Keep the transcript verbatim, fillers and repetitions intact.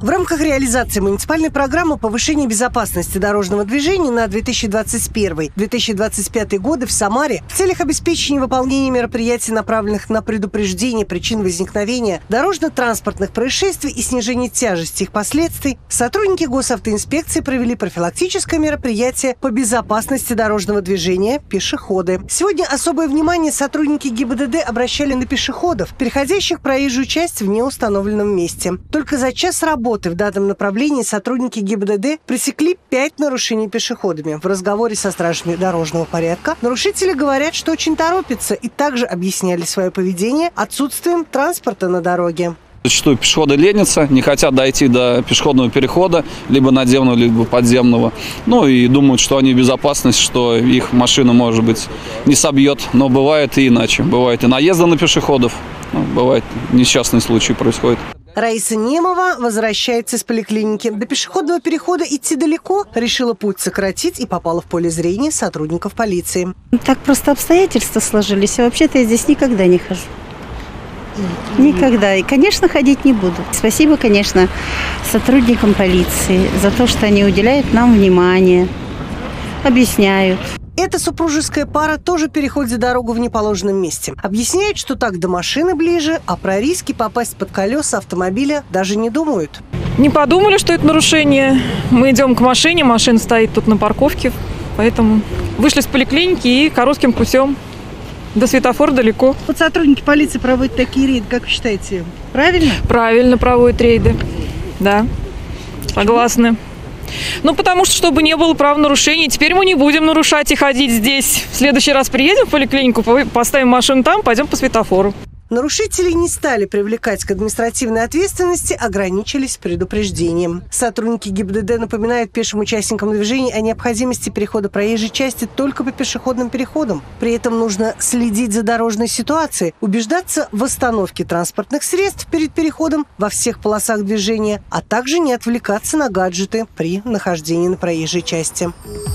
В рамках реализации муниципальной программы повышения безопасности дорожного движения на две тысячи двадцать первый — две тысячи двадцать пятый годы в Самаре в целях обеспечения выполнения мероприятий, направленных на предупреждение причин возникновения дорожно-транспортных происшествий и снижение тяжести их последствий, сотрудники госавтоинспекции провели профилактическое мероприятие по безопасности дорожного движения «Пешеходы». Сегодня особое внимание сотрудники ГИБДД обращали на пешеходов, переходящих проезжую часть в неустановленном месте. Только за час работы в данном направлении сотрудники ГИБДД пресекли пять нарушений пешеходами. В разговоре со стражами дорожного порядка нарушители говорят, что очень торопятся, и также объясняли свое поведение отсутствием транспорта на дороге. Зачастую пешеходы ленятся, не хотят дойти до пешеходного перехода, либо надземного, либо подземного. Ну и думают, что они в безопасности, что их машина, может быть, не собьет. Но бывает и иначе. Бывает и наезды на пешеходов, ну, бывает несчастные случаи происходят. Раиса Немова возвращается из поликлиники. До пешеходного перехода идти далеко. Решила путь сократить и попала в поле зрения сотрудников полиции. Так просто обстоятельства сложились. А вообще-то я здесь никогда не хожу. Никогда. И, конечно, ходить не буду. Спасибо, конечно, сотрудникам полиции за то, что они уделяют нам внимание, объясняют. Эта супружеская пара тоже переходит дорогу в неположенном месте. Объясняют, что так до машины ближе, а про риски попасть под колеса автомобиля даже не думают. Не подумали, что это нарушение. Мы идем к машине, машина стоит тут на парковке, поэтому вышли с поликлиники и коротким путем. До светофора далеко. Вот сотрудники полиции проводят такие рейды, как вы считаете, правильно? Правильно проводят рейды, да, согласны. Ну, потому что, чтобы не было правонарушений, теперь мы не будем нарушать и ходить здесь. В следующий раз приедем в поликлинику, поставим машину там, пойдем по светофору. Нарушители не стали привлекать к административной ответственности, ограничились предупреждением. Сотрудники ГИБДД напоминают пешим участникам движения о необходимости перехода проезжей части только по пешеходным переходам. При этом нужно следить за дорожной ситуацией, убеждаться в остановке транспортных средств перед переходом во всех полосах движения, а также не отвлекаться на гаджеты при нахождении на проезжей части.